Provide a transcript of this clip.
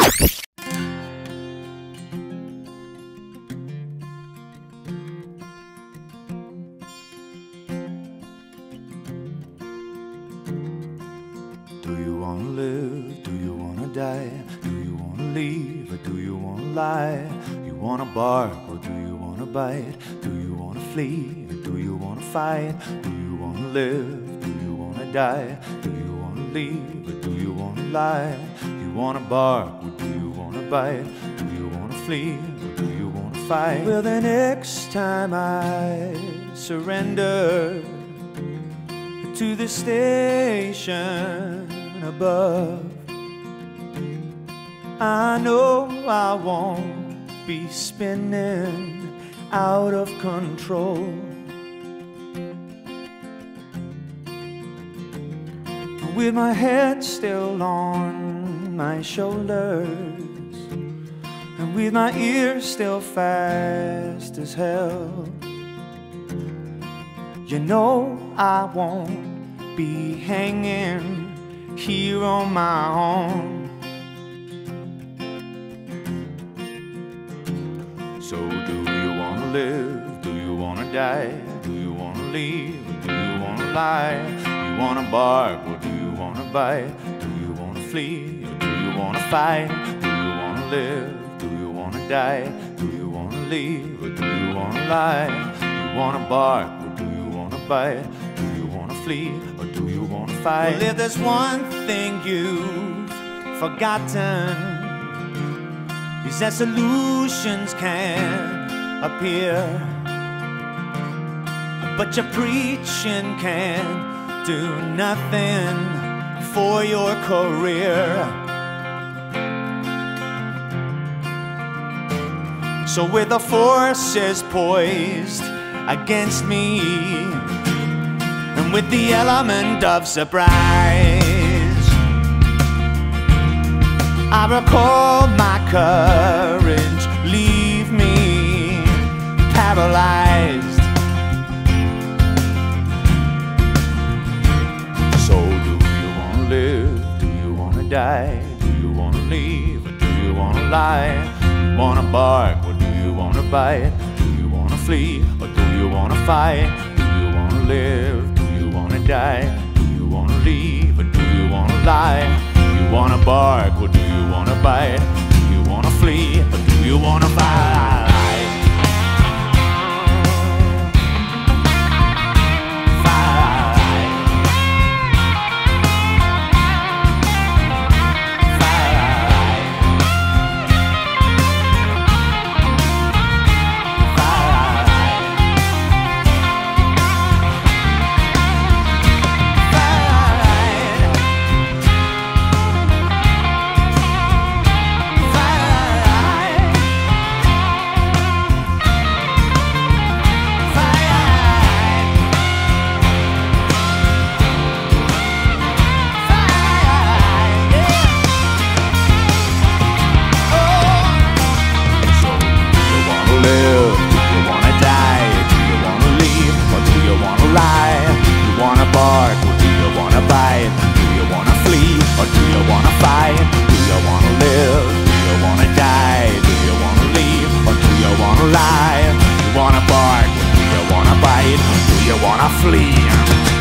Do you wanna live? Do you wanna die? Do you wanna leave or do you wanna lie? You wanna bark or do you wanna bite? Do you wanna flee or do you wanna fight? Do you wanna live? Do you wanna die? Do you wanna leave or do you wanna lie? You wanna bark or do you wanna bite? Do you wanna flee or do you wanna fight? Well, the next time I surrender to the station above, I know I won't be spinning out of control. With my head still on my shoulders and with my ears still fast as hell, you know I won't be hanging here on my own. So do you wanna live? Do you wanna die? Do you wanna leave? Or do you wanna lie? You wanna bark or do you wanna bite? Do you wanna flee or do you wanna fight? Do you wanna live? Do you wanna die? Do you wanna leave or do you wanna lie? You wanna bark or do you wanna bite? Do you wanna flee or do you wanna fight? Well, if there's one thing you've forgotten, is that solutions can appear, but your preaching can do nothing for your career. So with the forces poised against me, and with the element of surprise, I recall my courage, leave me paralyzed. So do you wanna live? Do you wanna die? Do you wanna leave or do you wanna lie? You wanna bark or do you wanna bite? Do you wanna flee or do you wanna fight? Do you wanna live? Do you wanna die? Do you wanna leave or do you wanna lie? You wanna bark or do you wanna bite? Do you wanna flee or do you wanna fight? Lie. You wanna bark, do you wanna bite? Do you wanna flee?